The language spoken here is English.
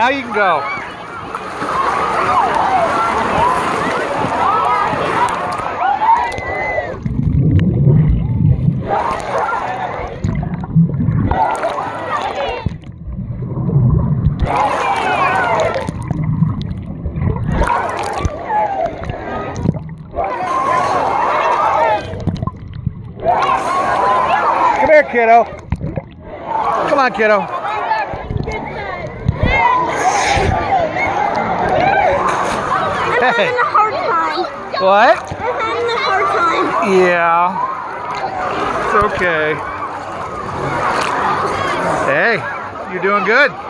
now you can go. Come here, kiddo. Come on, kiddo. I'm having a hard time. What? I'm having a hard time. Yeah. It's okay. Hey, you're doing good.